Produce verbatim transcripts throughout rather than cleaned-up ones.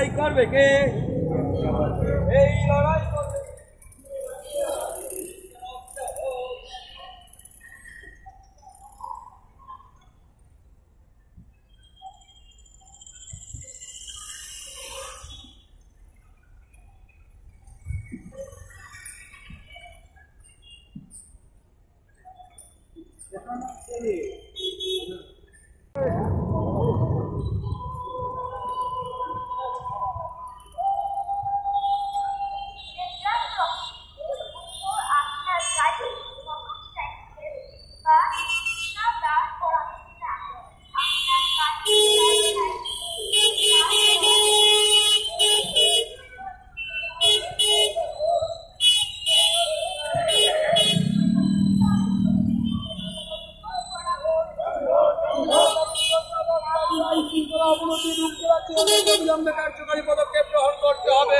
লড়াই করবে কে? এই লড়াই করবে অবিলম্বে কার্যকরী পদক্ষেপ গ্রহণ করতে হবে।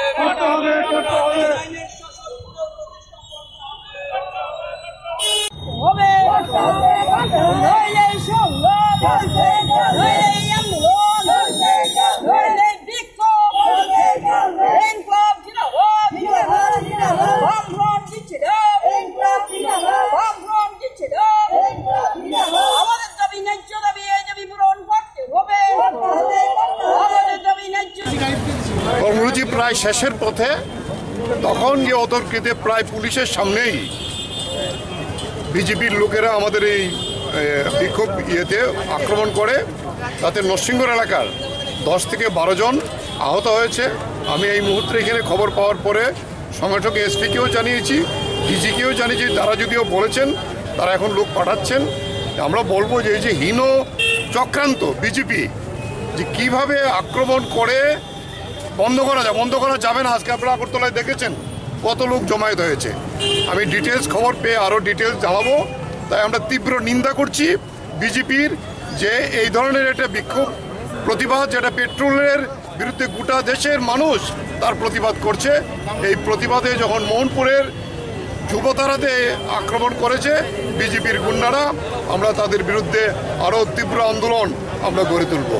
কর্মসূচি প্রায় শেষের পথে, তখন গিয়ে অতর্কিতে প্রায় পুলিশের সামনেই বিজেপির লোকেরা আমাদের এই বিক্ষোভ ইয়েতে আক্রমণ করে, তাতে নরসিংগড় এলাকার দশ থেকে বারো জন আহত হয়েছে। আমি এই মুহূর্তে এখানে খবর পাওয়ার পরে সঙ্গে সঙ্গে এসপিকেও জানিয়েছি, ডিজিকেও জানিয়েছি, তারা যদিও বলেছেন তারা এখন লোক পাঠাচ্ছেন। আমরা বলবো যে এই যে হীন চক্রান্ত বিজেপি যে কীভাবে আক্রমণ করে বন্ধ করা যায়, বন্ধ করা যাবে না। আজকে আপনারা আগরতলায় দেখেছেন কত লোক জমায়েত হয়েছে। আমি ডিটেলস খবর পেয়ে আরও ডিটেলস জানাবো। তাই আমরা তীব্র নিন্দা করছি বিজেপির যে এই ধরনের একটা বিক্ষোভ প্রতিবাদ, যেটা পেট্রোলের বিরুদ্ধে গোটা দেশের মানুষ তার প্রতিবাদ করছে। এই প্রতিবাদে যখন মোহনপুরের যুবতারাতে আক্রমণ করেছে বিজেপির গুন্ডারা, আমরা তাদের বিরুদ্ধে আরও তীব্র আন্দোলন আমরা গড়ে তুলব।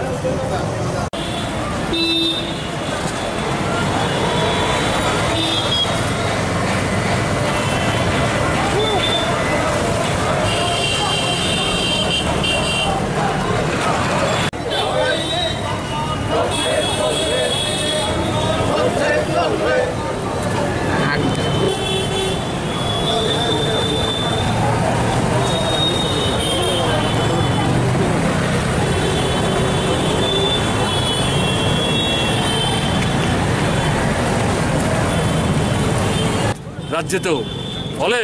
রাজ্যেতেও ফলে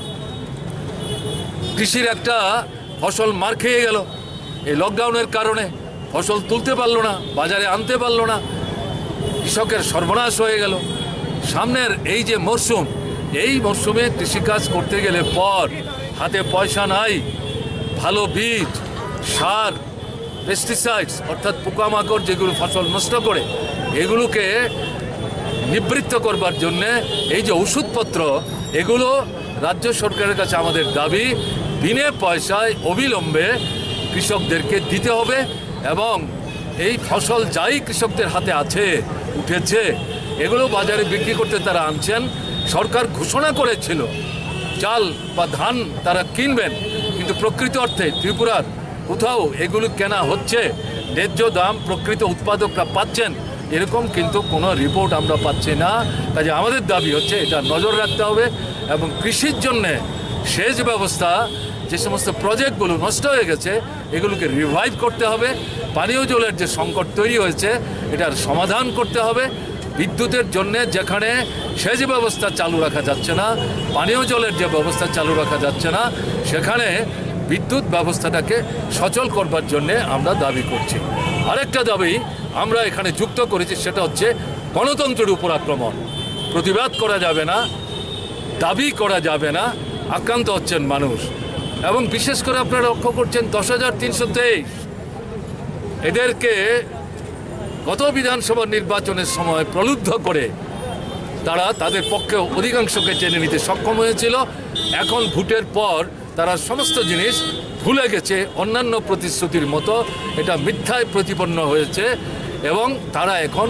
কৃষির একটা ফসল মার খেয়ে গেল। এই লকডাউনের কারণে ফসল তুলতে পারলো না, বাজারে আনতে পারলো না, কৃষকের সর্বনাশ হয়ে গেল। সামনের এই যে মরশুম, এই মরশুমে কৃষিকাজ করতে গেলে পর হাতে পয়সা নাই, ভালো বীজ, সার, পেস্টিসাইডস অর্থাৎ পোকামাকড় যেগুলো ফসল নষ্ট করে, এগুলোকে নিবৃত্ত করবার জন্যে এই যে ওষুধপত্র, এগুলো রাজ্য সরকারের কাছে আমাদের দাবি বিনে পয়সায় অবিলম্বে কৃষকদেরকে দিতে হবে। এবং এই ফসল যাই কৃষকদের হাতে আছে, উঠেছে, এগুলো বাজারে বিক্রি করতে তারা আনছেন। সরকার ঘোষণা করেছিল চাল বা ধান তারা কিনবেন, কিন্তু প্রকৃত অর্থে ত্রিপুরার কোথাও এগুলো কেনা হচ্ছে, ন্যায্য দাম প্রকৃত উৎপাদকরা পাচ্ছেন, এরকম কিন্তু কোনো রিপোর্ট আমরা পাচ্ছি না। কাজে আমাদের দাবি হচ্ছে এটা নজর রাখতে হবে এবং কৃষির জন্যে সেচ ব্যবস্থা, যে সমস্ত প্রজেক্টগুলো নষ্ট হয়ে গেছে, এগুলোকে রিভাইভ করতে হবে। পানীয় জলের যে সংকট তৈরি হয়েছে, এটার সমাধান করতে হবে। বিদ্যুতের জন্যে যেখানে সেচ ব্যবস্থা চালু রাখা যাচ্ছে না, পানীয় জলের যে ব্যবস্থা চালু রাখা যাচ্ছে না, সেখানে বিদ্যুৎ ব্যবস্থাটাকে সচল করবার জন্যে আমরা দাবি করছি। আরেকটা দাবি আমরা এখানে যুক্ত করেছি, সেটা হচ্ছে গণতন্ত্রের উপর আক্রমণ। প্রতিবাদ করা যাবে না, দাবি করা যাবে না, আক্রান্ত হচ্ছেন মানুষ। এবং বিশেষ করে আপনারা লক্ষ্য করছেন দশ হাজার তিনশো তেইশ এদেরকে গত বিধানসভা নির্বাচনের সময় প্রলুব্ধ করে তারা তাদের পক্ষে অধিকাংশকে টেনে নিতে সক্ষম হয়েছিল। এখন ভোটের পর তারা সমস্ত জিনিস ভুলে গেছে, অন্যান্য প্রতিশ্রুতির মতো এটা মিথ্যায় প্রতিপন্ন হয়েছে এবং তারা এখন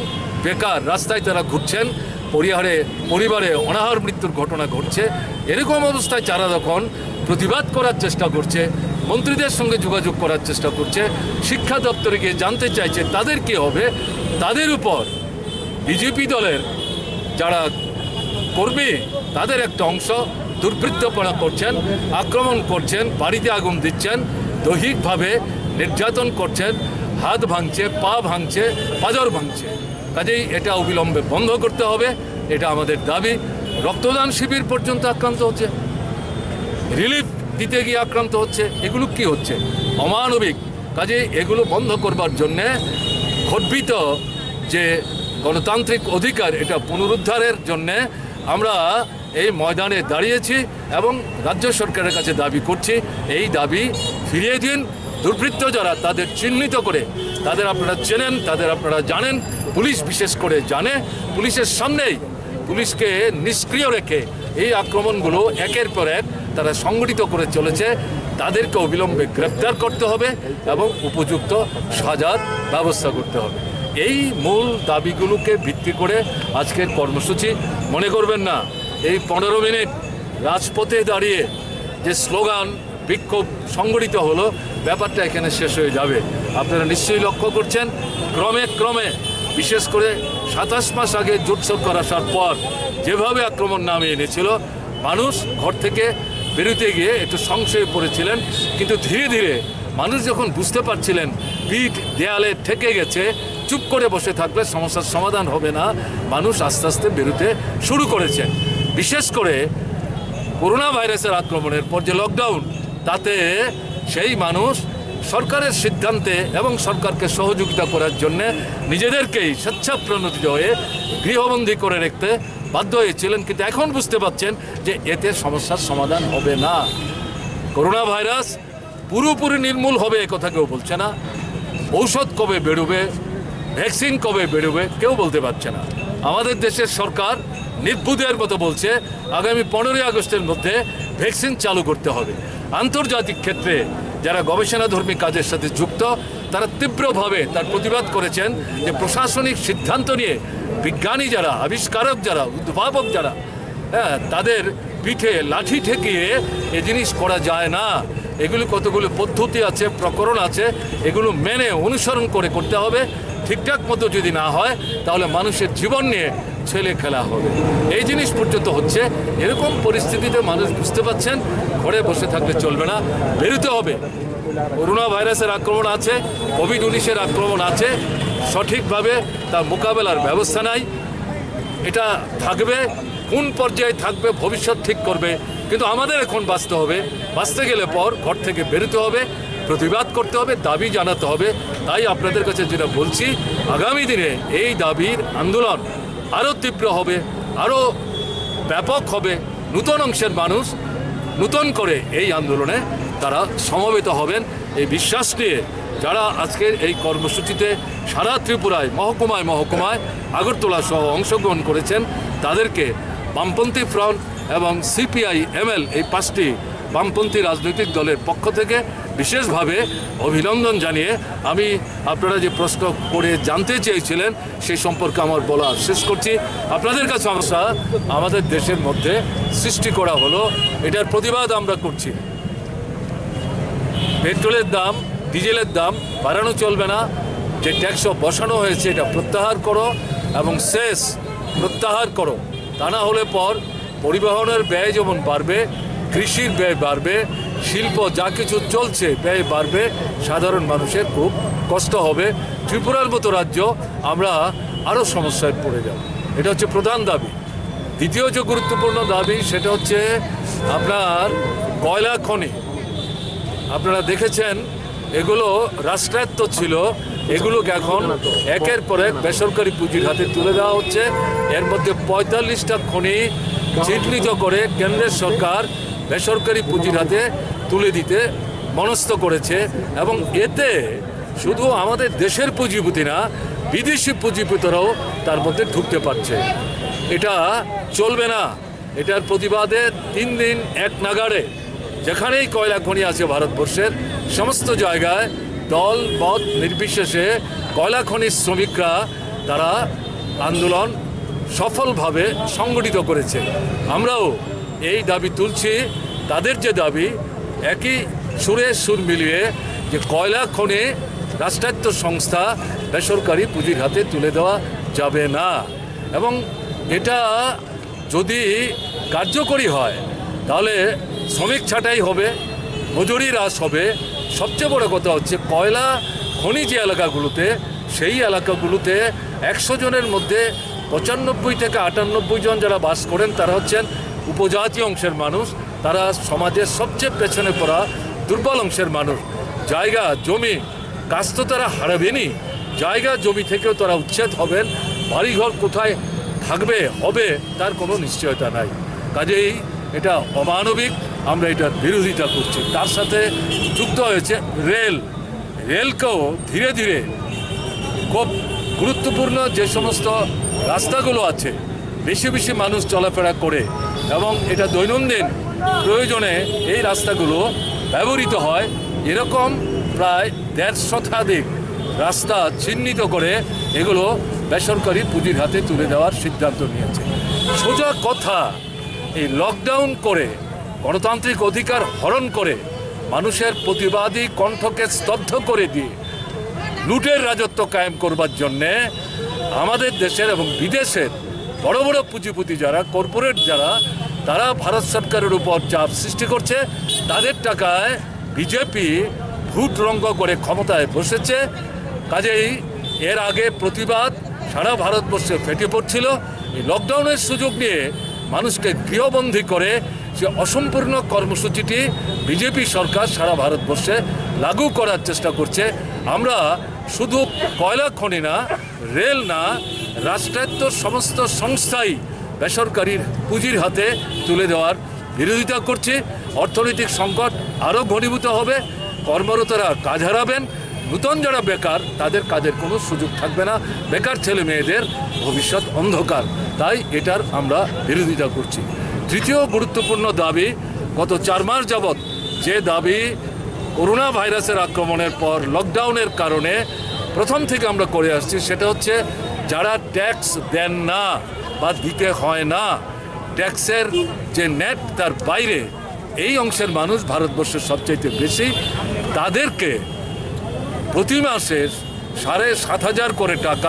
বেকার রাস্তায় তারা ঘুরছেন, পরিবারে পরিবারে অনাহার মৃত্যুর ঘটনা ঘটছে। এরকম অবস্থায় যারা যখন প্রতিবাদ করার চেষ্টা করছে, মন্ত্রীদের সঙ্গে যোগাযোগ করার চেষ্টা করছে, শিক্ষা দপ্তরে গিয়ে জানতে চাইছে তাদের কী হবে, তাদের উপর বিজেপি দলের যারা কর্মী তাদের একটা অংশ দুর্বৃত্তপনা করছেন, আক্রমণ করছেন, বাড়িতে আগুন দিচ্ছেন, দৈহিকভাবে নির্যাতন করছেন, হাত ভাঙছে, পা ভাঙছে, পাঁজর ভাঙছে। কাজেই এটা অবিলম্বে বন্ধ করতে হবে, এটা আমাদের দাবি। রক্তদান শিবির পর্যন্ত আক্রান্ত হচ্ছে, রিলিফ দিতে গিয়ে আক্রান্ত হচ্ছে, এগুলো কি হচ্ছে? অমানবিক। কাজে এগুলো বন্ধ করবার জন্যে গর্বিত যে গণতান্ত্রিক অধিকার, এটা পুনরুদ্ধারের জন্যে আমরা এই ময়দানে দাঁড়িয়েছি এবং রাজ্য সরকারের কাছে দাবি করছি, এই দাবি ফিরিয়ে দিন। দুর্বৃত্ত যারা তাদের চিহ্নিত করে, তাদের আপনারা চেনেন, তাদের আপনারা জানেন, পুলিশ বিশেষ করে জানে, পুলিশের সামনেই পুলিশকে নিষ্ক্রিয় রেখে এই আক্রমণগুলো একের পর এক তারা সংগঠিত করে চলেছে। তাদেরকে অবিলম্বে গ্রেপ্তার করতে হবে এবং উপযুক্ত সাজার ব্যবস্থা করতে হবে। এই মূল দাবিগুলোকে ভিত্তি করে আজকের কর্মসূচি। মনে করবেন না এই পনেরো মিনিট রাজপথে দাঁড়িয়ে যে স্লোগান বিক্ষোভ সংগঠিত হলো, ব্যাপারটা এখানে শেষ হয়ে যাবে। আপনারা নিশ্চয়ই লক্ষ্য করছেন, ক্রমে ক্রমে বিশেষ করে সাতাশ মাস আগে জোট সরকার আসার পর যেভাবে আক্রমণ নামিয়ে এনেছিল, মানুষ ঘর থেকে বেরোতে গিয়ে একটু সংশয়ে পড়েছিলেন, কিন্তু ধীরে ধীরে মানুষ যখন বুঝতে পারছিলেন পিঠ দেয়ালে ঠেকে গেছে, চুপ করে বসে থাকলে সমস্যার সমাধান হবে না, মানুষ আস্তে আস্তে বেরোতে শুরু করেছেন। বিশেষ করে করোনা ভাইরাসের আক্রমণের পর যে লকডাউন, তাতে সেই মানুষ সরকারের সিদ্ধান্তে এবং সরকারকে সহযোগিতা করার জন্য নিজেদেরকেই স্বেচ্ছাপ্রণোদিত হয়ে গৃহবন্দী করে রাখতে বাধ্য হয়েছিলেন। কিন্তু এখন বুঝতে পারছেন যে এতে সমস্যার সমাধান হবে না। করোনা ভাইরাস পুরোপুরি নির্মূল হবে এ কথা কেউ বলছে না। ঔষধ কবে বেরোবে, ভ্যাকসিন কবে বেরোবে কেউ বলতে পারছে না। আমাদের দেশের সরকার নির্বুদ্ধের মতো বলছে আগামী পনেরোই আগস্টের মধ্যে ভ্যাকসিন চালু করতে হবে। আন্তর্জাতিক ক্ষেত্রে যারা গবেষণাধর্মী কাজের সাথে যুক্ত, তারা তীব্রভাবে তার প্রতিবাদ করেছেন যে প্রশাসনিক সিদ্ধান্ত নিয়ে বিজ্ঞানী যারা, আবিষ্কারক যারা, উদ্ভাবক যারা, হ্যাঁ, তাদের পিঠে লাঠি ঠেকিয়ে এ জিনিস করা যায় না। এগুলো কতগুলো পদ্ধতি আছে, প্রকরণ আছে, এগুলো মেনে অনুসরণ করে করতে হবে। ঠিকঠাক মতো যদি না হয় তাহলে মানুষের জীবন নিয়ে ছেলে খেলা হবে। এই জিনিস পর্যন্ত হচ্ছে। এরকম পরিস্থিতিতে মানুষ বুঝতে পারছেন ঘরে বসে থাকলে চলবে না, বেরোতে হবে। করোনা ভাইরাসের আক্রমণ আছে, কোভিড উনিশের আক্রমণ আছে, সঠিকভাবে তার মোকাবেলার ব্যবস্থা নাই। এটা থাকবে, কোন পর্যায়ে থাকবে ভবিষ্যৎ ঠিক করবে। কিন্তু আমাদের এখন বাঁচতে হবে। বাঁচতে গেলে পর ঘর থেকে বেরোতে হবে, প্রতিবাদ করতে হবে, দাবি জানাতে হবে। তাই আপনাদের কাছে যেটা বলছি, আগামী দিনে এই দাবির আন্দোলন আরও তীব্র হবে, আরও ব্যাপক হবে। নূতন অংশের মানুষ নূতন করে এই আন্দোলনে তারা সমবেত হবেন, এই বিশ্বাস নিয়ে যারা আজকের এই কর্মসূচিতে সারা ত্রিপুরায় মহকুমায় মহকুমায় আগরতলা সহ অংশগ্রহণ করেছেন, তাদেরকে বামপন্থী ফ্রন্ট এবং সিপিআই এমএল এই পাঁচটি বামপন্থী রাজনৈতিক দলের পক্ষ থেকে বিশেষভাবে অভিনন্দন জানিয়ে আমি আপনারা যে প্রশ্ন করে জানতে চেয়েছিলেন সেই সম্পর্কে আমার বলা শেষ করছি। আপনাদের কাছে সমস্যা আমাদের দেশের মধ্যে সৃষ্টি করা হলো, এটার প্রতিবাদ আমরা করছি। পেট্রোলের দাম, ডিজেলের দাম বাড়ানো চলবে না। যে ট্যাক্স বসানো হয়েছে এটা প্রত্যাহার করো এবং শেষ প্রত্যাহার করো। তা না হলে পর পরিবহনের ব্যয় যেমন বাড়বে, কৃষির ব্যয় বাড়বে, শিল্প যা কিছু চলছে ব্যয় বাড়বে, সাধারণ মানুষের খুব কষ্ট হবে। ত্রিপুরার মতো রাজ্য আমরা আরও সমস্যায় পড়ে যাব। এটা হচ্ছে প্রধান দাবি। দ্বিতীয় যে গুরুত্বপূর্ণ দাবি সেটা হচ্ছে আপনার কয়লা খনি। আপনারা দেখেছেন এগুলো রাষ্ট্রায়ত্ত ছিল, এগুলোকে এখন একের পর এক বেসরকারি পুঁজির হাতে তুলে দেওয়া হচ্ছে। এর মধ্যে পঁয়তাল্লিশটা খনি চিহ্নিত করে কেন্দ্রের সরকার বেসরকারি পুঁজির হাতে তুলে দিতে মনস্থ করেছে এবং এতে শুধু আমাদের দেশের পুঁজিপতি না, বিদেশি পুঁজিপতিরাও তার মধ্যে ঢুকতে পারছে। এটা চলবে না। এটার প্রতিবাদে তিন দিন এক নাগাড়ে যেখানেই কয়লা খনি আছে ভারতবর্ষের সমস্ত জায়গায় দল মত নির্বিশেষে কয়লা খনির শ্রমিকরা তারা আন্দোলন সফলভাবে সংগঠিত করেছে। আমরাও এই দাবি তুলছি, তাদের যে দাবি একই সুরে সুর মিলিয়ে যে কয়লা খনি রাষ্ট্রায়ত্ত সংস্থা বেসরকারি পুঁজির হাতে তুলে দেওয়া যাবে না, এবং এটা যদি কার্যকরী হয় তাহলে শ্রমিক ছাঁটাই হবে, মজুরি হ্রাস হবে। সবচেয়ে বড় কথা হচ্ছে কয়লা খনি যে এলাকাগুলোতে, সেই এলাকাগুলোতে একশো জনের মধ্যে পঁচানব্বই থেকে আটানব্বই জন যারা বাস করেন তারা হচ্ছেন উপজাতি অংশের মানুষ। তারা সমাজের সবচেয়ে পেছনে পড়া দুর্বল অংশের মানুষ। জায়গা জমি কাজ তো তারা হারাবেনই, জায়গা জমি থেকেও তারা উচ্ছেদ হবেন। বাড়িঘর কোথায় থাকবে হবে তার কোনো নিশ্চয়তা নাই। কাজেই এটা অমানবিক, আমরা এটার বিরোধিতা করছি। তার সাথে যুক্ত হয়েছে রেল। রেলকেও ধীরে ধীরে খুব গুরুত্বপূর্ণ যে সমস্ত রাস্তাগুলো আছে, বেশি বেশি মানুষ চলাফেরা করে এবং এটা দৈনন্দিন প্রয়োজনে এই রাস্তাগুলো ব্যবহৃত হয়, এরকম প্রায় দেড় শতাধিক রাস্তা চিহ্নিত করে এগুলো বেসরকারি পুঁজির হাতে তুলে দেওয়ার সিদ্ধান্ত নিয়েছে। সোজা কথা, এই লকডাউন করে গণতান্ত্রিক অধিকার হরণ করে মানুষের প্রতিবাদী কণ্ঠকে স্তব্ধ করে দিয়ে লুটের রাজত্ব কায়েম করবার জন্যে আমাদের দেশের এবং বিদেশের বড় বড় পুঁজিপতি যারা, কর্পোরেট যারা, তারা ভারত সরকারের উপর চাপ সৃষ্টি করছে। তাদের টাকায় বিজেপি ভোট রঙ্গ করে ক্ষমতায় বসেছে। কাজেই এর আগে প্রতিবাদ সারা ভারতবর্ষে ফেটে পড়ছিল। এই লকডাউনের সুযোগ নিয়ে মানুষকে গৃহবন্দী করে সে অসম্পূর্ণ কর্মসূচিটি বিজেপি সরকার সারা ভারতবর্ষে লাগু করার চেষ্টা করছে। আমরা শুধু কয়লা খনি না, রেল না, রাষ্ট্রায়ত্ত সমস্ত সংস্থাই বেসরকারির পুঁজির হাতে তুলে দেওয়ার বিরোধিতা করছি। অর্থনৈতিক সংকট আরও ঘনীভূত হবে, কর্মরতরা কাজ হারাবেন, নূতন যারা বেকার তাদের কাজের কোনো সুযোগ থাকবে না, বেকার ছেলে মেয়েদের ভবিষ্যৎ অন্ধকার। তাই এটার আমরা বিরোধিতা করছি। তৃতীয় গুরুত্বপূর্ণ দাবি, গত চার মাস যাবৎ যে দাবি করোনা ভাইরাসের আক্রমণের পর লকডাউনের কারণে প্রথম থেকে আমরা করে আসছি, সেটা হচ্ছে যারা ট্যাক্স দেন না বা দিতে হয় না, ট্যাক্সের যে নেট তার বাইরে এই অংশের মানুষ ভারতবর্ষের সবচাইতে বেশি, তাদেরকে প্রতি মাসে সাড়ে সাত হাজার করে টাকা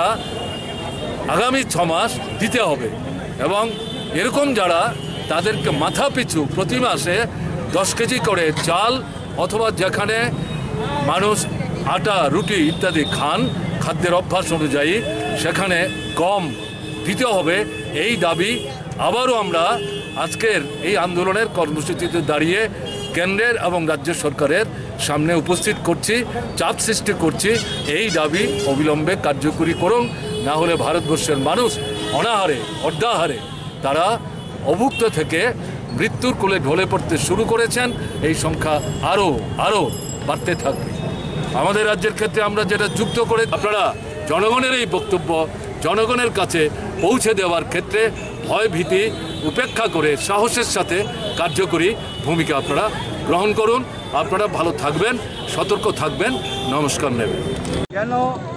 আগামী ছ মাস দিতে হবে। এবং এরকম যারা, তাদেরকে মাথা পিছু প্রতি মাসে দশ কেজি করে চাল, অথবা যেখানে মানুষ আটা রুটি ইত্যাদি খান খাদ্যের অভ্যাস অনুযায়ী সেখানে গম দিতে হবে। এই দাবি আবারও আমরা আজকের এই আন্দোলনের কর্মসূচিতে দাঁড়িয়ে কেন্দ্রের এবং রাজ্য সরকারের সামনে উপস্থিত করছি, চাপ সৃষ্টি করছি। এই দাবি অবিলম্বে কার্যকরী করুন, না হলে ভারতবর্ষের মানুষ অনাহারে অর্ধাহারে তারা অভুক্ত থেকে মৃত্যুর কোলে ঢলে পড়তে শুরু করেছেন। এই সংখ্যা আরও আরও বাড়তে থাকবে। আমাদের রাজ্যের ক্ষেত্রে আমরা যেটা যুক্ত করে, আপনারা জনগণের এই বক্তব্য জনগণের কাছে পৌঁছে দেওয়ার ক্ষেত্রে ভয় ভীতি উপেক্ষা করে সাহসের সাথে কার্যকরী ভূমিকা আপনারা গ্রহণ করুন। আপনারা ভালো থাকবেন, সতর্ক থাকবেন, নমস্কার নেবেন। কেন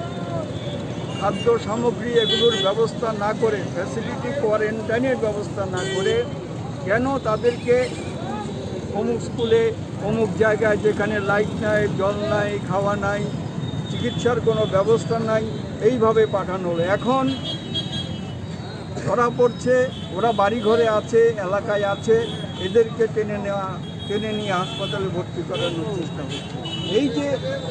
খাদ্য সামগ্রী এগুলোর ব্যবস্থা না করে, ফ্যাসিলিটি কোয়ারেন্টাইনের ব্যবস্থা না করে, কেন তাদেরকে অমুক স্কুলে অমুক জায়গায় যেখানে লাইট নাই, জল নাই, খাওয়া নাই, চিকিৎসার কোনো ব্যবস্থা নাই, এইভাবে পাঠানো হলো? এখন ধরা পড়ছে ওরা বাড়ি ঘরে আছে, এলাকায় আছে, এদেরকে টেনে নেওয়া টেনে নিয়ে হাসপাতালে ভর্তি করানোর চেষ্টা হচ্ছে। এই যে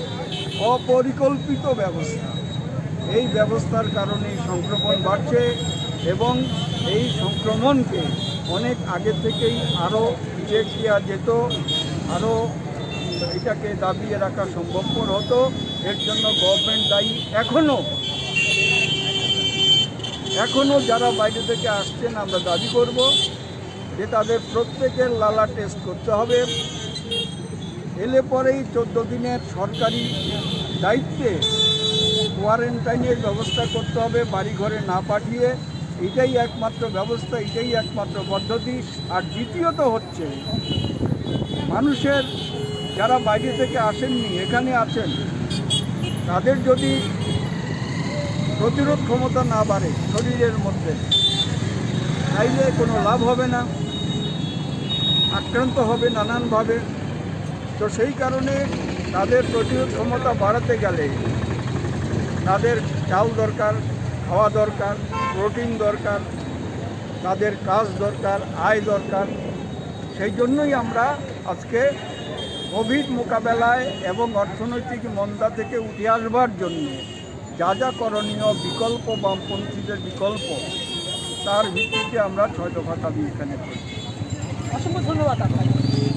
অপরিকল্পিত ব্যবস্থা, এই ব্যবস্থার কারণে সংক্রমণ বাড়ছে এবং এই সংক্রমণকে অনেক আগে থেকেই আরও চেক দেওয়া যেত, আরও এটাকে দাবিয়ে রাখা সম্ভবপর হতো। এর জন্য গভর্নমেন্ট দায়ী। এখনও এখনও যারা বাইরে থেকে আসছেন, আমরা দাবি করব যে তাদের প্রত্যেকের লালা টেস্ট করতে হবে। এলে পরেই চোদ্দো দিনের সরকারি দায়িত্বে কোয়ারেন্টাইনের ব্যবস্থা করতে হবে, বাড়িঘরে না পাঠিয়ে। এটাই একমাত্র ব্যবস্থা, এটাই একমাত্র পদ্ধতি। আর দ্বিতীয়ত হচ্ছে, মানুষের যারা বাইরে থেকে আসেননি, এখানে আছেন, তাদের যদি প্রতিরোধ ক্ষমতা না বাড়ে শরীরের মধ্যে, তাইলে কোনো লাভ হবে না, আক্রান্ত হবে নানানভাবে। তো সেই কারণে তাদের প্রতিরোধ ক্ষমতা বাড়াতে গেলে তাদের চাল দরকার, খাওয়া দরকার, প্রোটিন দরকার, তাদের কাজ দরকার, আয় দরকার। সেই জন্যই আমরা আজকে কোভিড মোকাবেলায় এবং অর্থনৈতিক মন্দা থেকে উঠে আসবার জন্য যা যা করণীয় বিকল্প, বামপন্থীদের বিকল্প, তার ভিত্তিতে আমরা ছয় দফা দাবি এখানে করি। অসংখ্য ধন্যবাদ আপনাকে।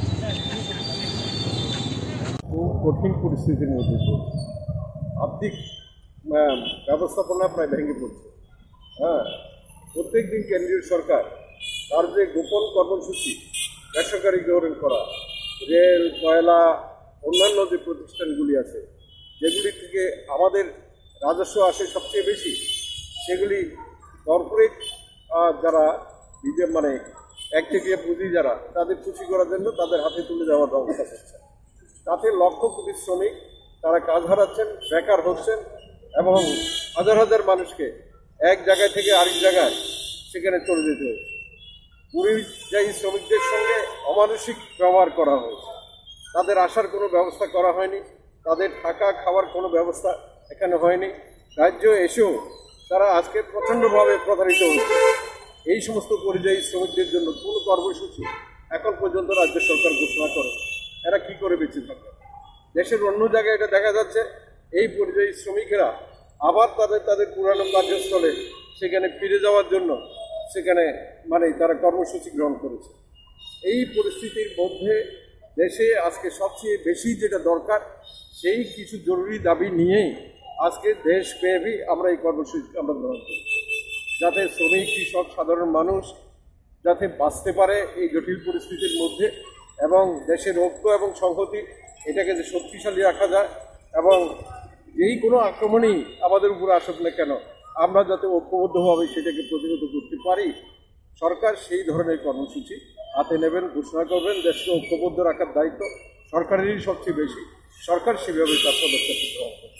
খুব কঠিন পরিস্থিতির মধ্যে পড়ছে, আর্থিক ব্যবস্থাপনা প্রায় ভেঙে পড়ছে। হ্যাঁ, প্রত্যেক দিন কেন্দ্রীয় সরকার তার যে গোপন কর্মসূচি বেসরকারীকরণ করা, রেল, কয়লা, অন্যান্য যে প্রতিষ্ঠানগুলি আছে যেগুলি থেকে আমাদের রাজস্ব আসে সবচেয়ে বেশি, সেগুলি কর্পোরেট যারা নিজের মানে একচেটিয়া পুঁজি যারা, তাদের খুশি করার জন্য তাদের হাতে তুলে দেওয়ার ব্যবস্থা করছে। তাতে লক্ষ কোটি শ্রমিক তারা কাজ হারাচ্ছেন, বেকার হচ্ছেন এবং হাজার হাজার মানুষকে এক জায়গায় থেকে আরেক জায়গায় সেখানে চলে যেতে হচ্ছে। পরিযায়ী শ্রমিকদের সঙ্গে অমানসিক ব্যবহার করা হয়েছে, তাদের আসার কোনো ব্যবস্থা করা হয়নি, তাদের থাকা খাওয়ার কোনো ব্যবস্থা এখানে হয়নি। রাজ্য এসেও তারা আজকে প্রচণ্ডভাবে প্রতারিত হচ্ছে। এই সমস্ত পরিযায়ী শ্রমিকদের জন্য কোনো কর্মসূচি এখন পর্যন্ত রাজ্য সরকার ঘোষণা করে। এরা কি করে বেঁচে থাকবে? দেশের অন্য জায়গায় এটা দেখা যাচ্ছে, এই পরিযায়ী শ্রমিকেরা আবার তাদের তাদের পুরানো কার্যস্থলে সেখানে ফিরে যাওয়ার জন্য সেখানে মানে তারা কর্মসূচি গ্রহণ করেছে। এই পরিস্থিতির মধ্যে দেশে আজকে সবচেয়ে বেশি যেটা দরকার, সেই কিছু জরুরি দাবি নিয়েই আজকে দেশব্যাপী আমরা এই কর্মসূচি আমরা গ্রহণ করি, যাতে শ্রমিক, কৃষক, সাধারণ মানুষ যাতে বাঁচতে পারে এই জটিল পরিস্থিতির মধ্যে, এবং দেশের ঐক্য এবং সংহতি এটাকে যে শক্তিশালী রাখা যায়, এবং যেই কোনো আক্রমণই আমাদের উপরে আসুক না কেন আমরা যাতে ঐক্যবদ্ধভাবে সেটাকে প্রতিরোধ করতে পারি। সরকার সেই ধরনের কর্মসূচি হাতে নেবেন, ঘোষণা করবেন। দেশকে ঐক্যবদ্ধ রাখার দায়িত্ব সরকারেরই সবচেয়ে বেশি, সরকার সেভাবে তার পদক্ষেপ গ্রহণ করবে।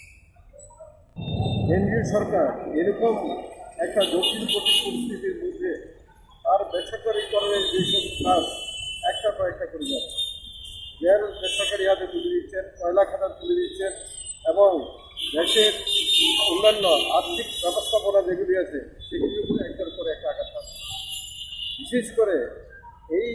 কেন্দ্রীয় সরকার এরকম একটা জটিল পরিস্থিতির মধ্যে আর বেসরকারীকরণের যেসব কাজ একটা পর একটা করে যাচ্ছে, রেল বেসরকারি হাতে তুলে দিচ্ছেন, কয়লা খাতা তুলে দিচ্ছেন, এবং দেশের অন্যান্য আর্থিক ব্যবস্থাপনা যেগুলি আছে সেগুলির উপরে একটার পর একটা আঘাত পাচ্ছে। বিশেষ করে এই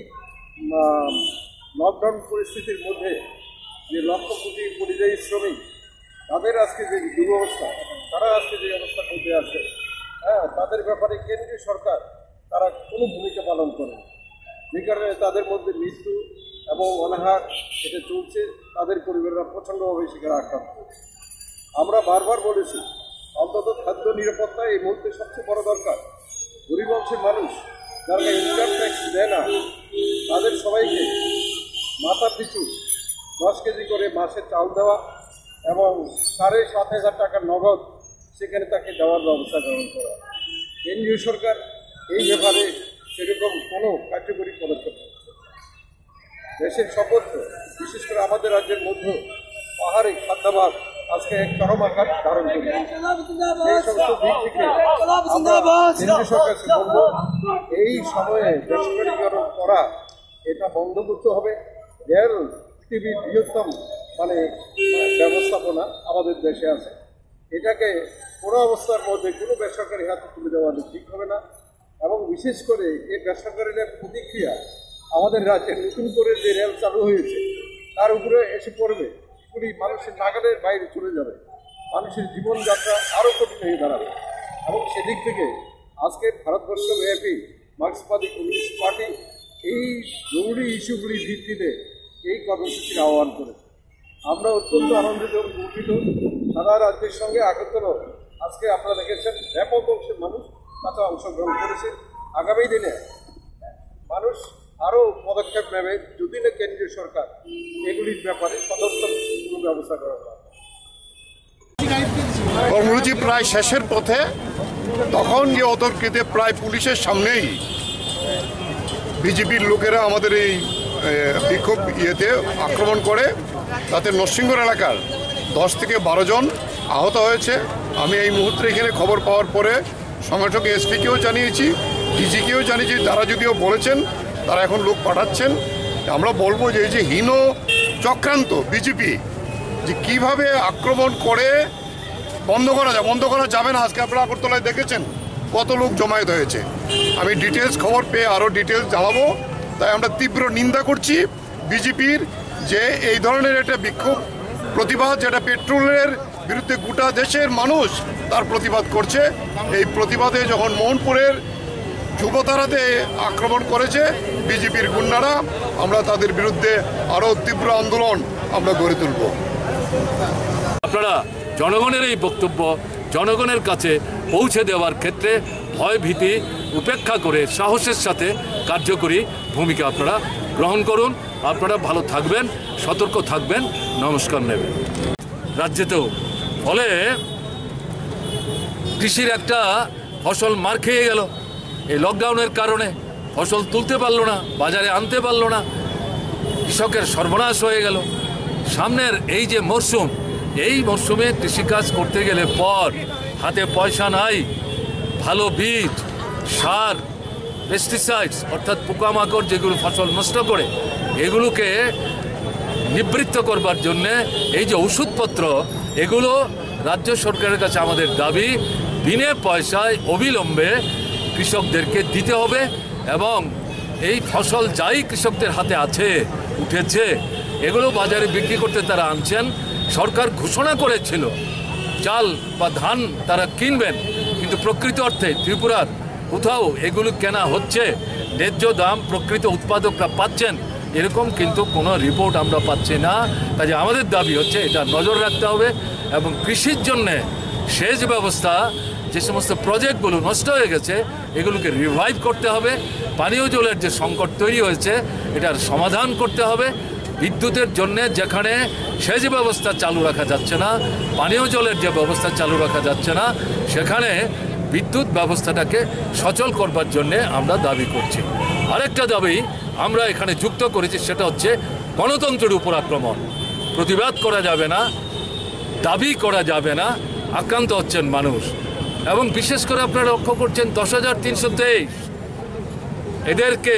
লকডাউন পরিস্থিতির মধ্যে যে লক্ষ কোটি পরিযায়ী শ্রমিক, তাদের আজকে যে দুরবস্থা, তারা আজকে যে অবস্থার মধ্যে আছে, হ্যাঁ, তাদের ব্যাপারে কেন্দ্রীয় সরকার তারা কোনো ভূমিকা পালন করে, যে কারণে তাদের মধ্যে মৃত্যু এবং অনাহার এটা চলছে, তাদের পরিবাররা প্রচণ্ডভাবে সেখানে আক্রান্ত হচ্ছে। আমরা বারবার বলেছি, অন্তত খাদ্য নিরাপত্তা এই মুহূর্তে সবচেয়ে বড় দরকার। গরিব অংশের মানুষ যারা ইনকাম ট্যাক্স দেয় না, তাদের সবাইকে মাথা পিছু দশ কেজি করে মাসে চাল দেওয়া এবং সাড়ে সাত হাজার টাকার নগদ সেখানে তাকে দেওয়ার ব্যবস্থা গ্রহণ করা। কেন্দ্রীয় সরকার এই ব্যাপারে সেরকম কোনো কার্যকরী পদক্ষেপ নিচ্ছে। দেশের সর্বত্র, বিশেষ করে আমাদের রাজ্যের মধ্যে পাহাড়ে খাদ্যাভাব আজকে এক চরম আকার ধারণ করেছে। এই সমস্ত দিক থেকে আমরা কেন্দ্রীয় সরকারকে বলবো, এই সময়ে বেসরকারীকরণ করা এটা বন্ধ করতে হবে। রেল পৃথিবীর বৃহত্তম মানে ব্যবস্থাপনা আমাদের দেশে আছে, এটাকে কোনো অবস্থার মধ্যে কোনো বেসরকারি হাতে তুলে দেওয়া ঠিক হবে না। এবং বিশেষ করে এই বেসরকারিদের প্রতিক্রিয়া আমাদের রাজ্যে নতুন করে যে রেল চালু হয়েছে তার উপরে এসে পড়বে, পুরী মানুষের নাগালের বাইরে চলে যাবে, মানুষের জীবনযাত্রা আরও কঠিন হয়ে দাঁড়াবে। এবং সেদিক থেকে আজকে ভারতবর্ষব্যাপী মার্ক্সবাদী কমিউনিস্ট পার্টি এই জরুরি ইস্যুগুলির ভিত্তিতে এই কর্মসূচির আহ্বান করেছে। আমরা অত্যন্ত আনন্দিত এবং গর্বিত। সারা রাজ্যের সঙ্গে আগতর আজকে আপনারা দেখেছেন ব্যাপক অংশের মানুষ তাতে অংশগ্রহণ করেছে। আগামী দিনে মানুষ আরও পদক্ষেপ নেবে যদি না কেন্দ্রীয় সরকার এগুলির ব্যাপারে সদর্থ কোনো ব্যবস্থা করা হয়। কর্মসূচি প্রায় শেষের পথে, তখন যে অতর্কিতে প্রায় পুলিশের সামনেই বিজেপির লোকেরা আমাদের এই বিক্ষোভ ইয়েতে আক্রমণ করে, তাতে নরসিংগড় এলাকার দশ থেকে বারো জন আহত হয়েছে আমি এই মুহূর্তে এখানে খবর পাওয়ার পরে সঙ্গে সঙ্গে এসপিকেও জানিয়েছি, ডিজিকেও জানিয়েছি। তারা যদিও বলেছেন তারা এখন লোক পাঠাচ্ছেন। আমরা বলবো যে এই যে হীন চক্রান্ত বিজেপি যে কীভাবে আক্রমণ করে বন্ধ করা যায়, বন্ধ করা যাবে না। আজকে আপনারা আগরতলায় দেখেছেন কত লোক জমায়েত হয়েছে। আমি ডিটেলস খবর পেয়ে আরও ডিটেলস জানাবো। তাই আমরা তীব্র নিন্দা করছি বিজেপির যে এই ধরনের একটা বিক্ষোভ প্রতিবাদ, যেটা পেট্রোলের বিরুদ্ধে গোটা দেশের মানুষ তার প্রতিবাদ করছে। এই প্রতিবাদে যখন মোহনপুরের যুবতারাতে আক্রমণ করেছে বিজেপির গুন্ডারা, আমরা তাদের বিরুদ্ধে আরও তীব্র আন্দোলন আমরা গড়ে তুলব। আপনারা জনগণের এই বক্তব্য জনগণের কাছে পৌঁছে দেওয়ার ক্ষেত্রে ভয় ভীতি উপেক্ষা করে সাহসের সাথে কার্যকরী ভূমিকা আপনারা গ্রহণ করুন। আপনারা ভালো থাকবেন, সতর্ক থাকবেন, নমস্কার নেবেন। রাজ্যেতেও ফলে কৃষির একটা ফসল মার খেয়ে গেল। এই লকডাউনের কারণে ফসল তুলতে পারলো না, বাজারে আনতে পারলো না, কৃষকের সর্বনাশ হয়ে গেল। সামনের এই যে মরশুম, এই মরশুমে কৃষিকাজ করতে গেলে পর হাতে পয়সা নাই, ভালো বীজ, সার, পেস্টিসাইডস অর্থাৎ পোকামাকড় যেগুলো ফসল নষ্ট করে এগুলোকে নিবৃত্ত করবার জন্যে এই যে ওষুধপত্র, এগুলো রাজ্য সরকারের কাছে আমাদের দাবি বিনে পয়সায় অবিলম্বে কৃষকদেরকে দিতে হবে। এবং এই ফসল যাই কৃষকদের হাতে আছে, উঠেছে, এগুলো বাজারে বিক্রি করতে তারা আনছেন। সরকার ঘোষণা করেছিল চাল বা ধান তারা কিনবেন, কিন্তু প্রকৃত অর্থে ত্রিপুরার কোথাও এগুলো কেনা হচ্ছে, ন্যায্য দাম প্রকৃত উৎপাদকরা পাচ্ছেন এরকম কিন্তু কোনো রিপোর্ট আমরা পাচ্ছি না। কাজে আমাদের দাবি হচ্ছে এটা নজর রাখতে হবে এবং কৃষির জন্যে সেচ ব্যবস্থা, যে সমস্ত প্রজেক্টগুলো নষ্ট হয়ে গেছে এগুলোকে রিভাইভ করতে হবে। পানীয় জলের যে সংকট তৈরি হয়েছে এটার সমাধান করতে হবে। বিদ্যুতের জন্যে যেখানে সেচ ব্যবস্থা চালু রাখা যাচ্ছে না, পানীয় জলের যে ব্যবস্থা চালু রাখা যাচ্ছে না, সেখানে বিদ্যুৎ ব্যবস্থাটাকে সচল করবার জন্যে আমরা দাবি করছি। আরেকটা দাবি আমরা এখানে যুক্ত করেছি, সেটা হচ্ছে গণতন্ত্রের উপর আক্রমণ। প্রতিবাদ করা যাবে না, দাবি করা যাবে না, আক্রান্ত হচ্ছেন মানুষ। এবং বিশেষ করে আপনারা লক্ষ্য করছেন দশ হাজার তিনশো তেইশ এদেরকে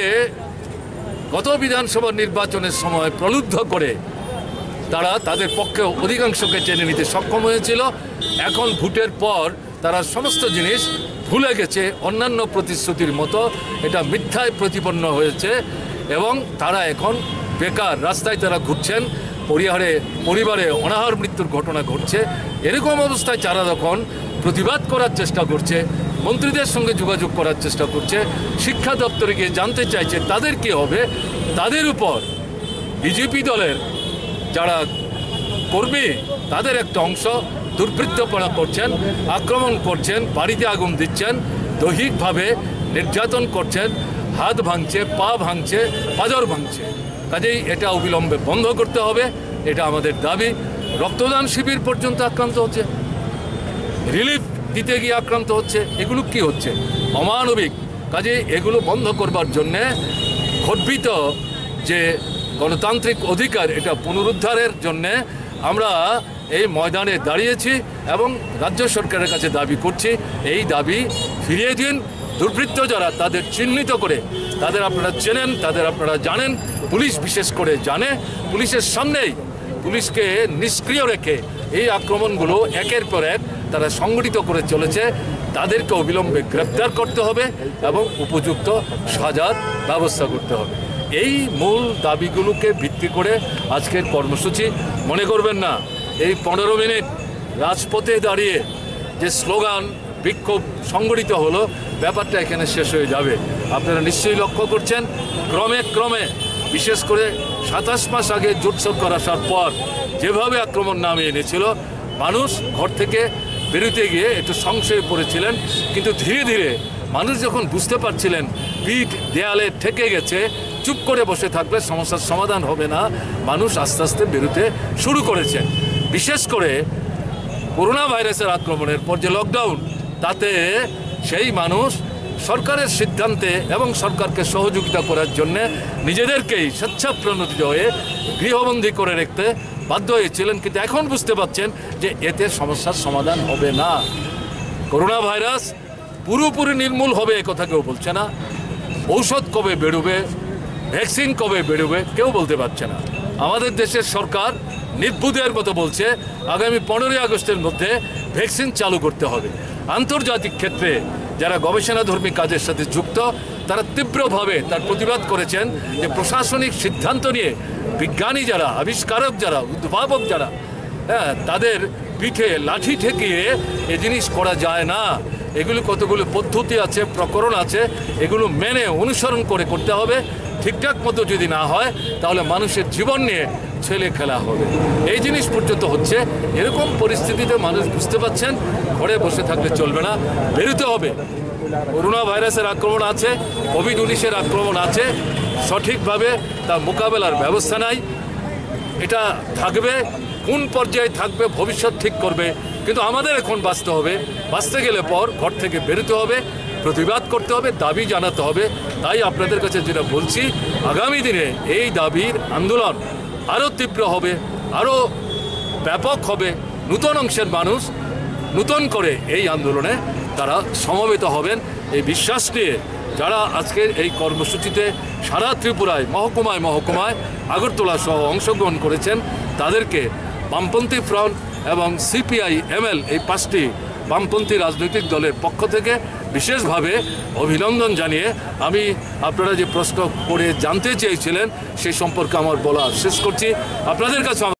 গত বিধানসভা নির্বাচনের সময় প্রলুব্ধ করে তারা তাদের পক্ষে অধিকাংশকে টেনে নিতে সক্ষম হয়েছিল। এখন ভোটের পর তারা সমস্ত জিনিস ভুলে গেছে, অন্যান্য প্রতিশ্রুতির মতো এটা মিথ্যায় প্রতিপন্ন হয়েছে এবং তারা এখন বেকার রাস্তায় তারা ঘুরছেন। পরিবারে পরিবারে অনাহার মৃত্যুর ঘটনা ঘটছে। এরকম অবস্থায় তারা যখন প্রতিবাদ করার চেষ্টা করছে, মন্ত্রীদের সঙ্গে যোগাযোগ করার চেষ্টা করছে, শিক্ষা দপ্তরে গিয়ে জানতে চাইছে তাদের কী হবে, তাদের উপর বিজেপি দলের যারা কর্মী তাদের একটা অংশ দুর্বৃত্তপনা করছেন, আক্রমণ করছেন, বাড়িতে আগুন দিচ্ছেন, দৈহিকভাবে নির্যাতন করছেন, হাত ভাঙছে, পা ভাঙছে, পাঁজর ভাঙছে। কাজেই এটা অবিলম্বে বন্ধ করতে হবে, এটা আমাদের দাবি। রক্তদান শিবির পর্যন্ত আক্রান্ত হচ্ছে, রিলিফ দিতে গিয়ে আক্রান্ত হচ্ছে, এগুলো কি হচ্ছে? অমানবিক। কাজে এগুলো বন্ধ করবার জন্যে খর্বিত যে গণতান্ত্রিক অধিকার, এটা পুনরুদ্ধারের জন্যে আমরা এই ময়দানে দাঁড়িয়েছি এবং রাজ্য সরকারের কাছে দাবি করছি এই দাবি ফিরিয়ে দিন। দুর্বৃত্ত যারা তাদের চিহ্নিত করে, তাদের আপনারা চেনেন, তাদের আপনারা জানেন, পুলিশ বিশেষ করে জানে, পুলিশের সামনেই পুলিশকে নিষ্ক্রিয় রেখে এই আক্রমণগুলো একের পর এক তারা সংগঠিত করে চলেছে। তাদেরকে অবিলম্বে গ্রেপ্তার করতে হবে এবং উপযুক্ত সাজার ব্যবস্থা করতে হবে। এই মূল দাবিগুলোকে ভিত্তি করে আজকের কর্মসূচি। মনে করবেন না এই পনেরো মিনিট রাজপথে দাঁড়িয়ে যে স্লোগান বিক্ষোভ সংগঠিত হলো, ব্যাপারটা এখানে শেষ হয়ে যাবে। আপনারা নিশ্চয়ই লক্ষ্য করছেন ক্রমে ক্রমে, বিশেষ করে সাতাশ মাস আগে জোট সরকার আসার পর যেভাবে আক্রমণ নামিয়ে এনেছিল, মানুষ ঘর থেকে বেরোতে গিয়ে একটু সংশয়ে পড়েছিলেন, কিন্তু ধীরে ধীরে মানুষ যখন বুঝতে পারছিলেন পিঠ দেয়ালে ঠেকে গেছে, চুপ করে বসে থাকলে সমস্যার সমাধান হবে না, মানুষ আস্তে আস্তে বেরোতে শুরু করেছে। বিশেষ করে করোনা ভাইরাসের আক্রমণের পর যে লকডাউন, তাতে সেই মানুষ সরকারের সিদ্ধান্তে এবং সরকারকে সহযোগিতা করার জন্য নিজেদেরকেই স্বেচ্ছাপ্রণোদিত হয়ে গৃহবন্দী করে রাখতে বাধ্য হয়েছিলেন, কিন্তু এখন বুঝতে পারছেন যে এতে সমস্যার সমাধান হবে না। করোনা ভাইরাস পুরোপুরি নির্মূল হবে এ কথা কেউ বলছে না। ঔষধ কবে বেরোবে, ভ্যাকসিন কবে বেরোবে কেউ বলতে পারছে না। আমাদের দেশের সরকার নির্বুদ্ধের মতো বলছে আগামী পনেরোই আগস্টের মধ্যে ভ্যাকসিন চালু করতে হবে। আন্তর্জাতিক ক্ষেত্রে যারা গবেষণাধর্মী কাজের সাথে যুক্ত তারা তীব্রভাবে তার প্রতিবাদ করেছেন যে প্রশাসনিক সিদ্ধান্ত নিয়ে বিজ্ঞানী যারা, আবিষ্কারক যারা, উদ্ভাবক যারা, হ্যাঁ, তাদের পিঠে লাঠি ঠেকিয়ে এ জিনিস করা যায় না। এগুলো কতগুলো পদ্ধতি আছে, প্রকরণ আছে, এগুলো মেনে অনুসরণ করে করতে হবে। ঠিকঠাক মতো যদি না হয় তাহলে মানুষের জীবন নিয়ে ছেলে খেলা হবে। এই জিনিস পর্যন্ত হচ্ছে। এরকম পরিস্থিতিতে মানুষ বুঝতে পারছেন ঘরে বসে থাকলে চলবে না, বেরোতে হবে। করোনা ভাইরাসের আক্রমণ আছে, কোভিড উনিশের আক্রমণ আছে, সঠিকভাবে তার মোকাবেলার ব্যবস্থা নাই। এটা থাকবে, কোন পর্যায়ে থাকবে ভবিষ্যৎ ঠিক করবে, কিন্তু আমাদের এখন বাঁচতে হবে। বাঁচতে গেলে পর ঘর থেকে বেরোতে হবে, প্রতিবাদ করতে হবে, দাবি জানাতে হবে। তাই আপনাদের কাছে যেটা বলছি, আগামী দিনে এই দাবির আন্দোলন আরও তীব্র হবে, আরও ব্যাপক হবে। নূতন অংশের মানুষ নূতন করে এই আন্দোলনে তারা সমবেত হবেন এই বিশ্বাস নিয়ে যারা আজকের এই কর্মসূচিতে সারা ত্রিপুরায় মহকুমায় মহকুমায় আগরতলা সহ অংশগ্রহণ করেছেন, তাদেরকে বামপন্থী ফ্রন্ট এবং সিপিআই এমএল এই পাঁচটি বামপন্থী রাজনৈতিক দলের পক্ষ থেকে বিশেষভাবে অভিনন্দন জানিয়ে আমি আপনারা যে প্রশ্ন করে জানতে চেয়েছিলেন সেই সম্পর্কে আমার বলা শেষ করছি। আপনাদের কাছে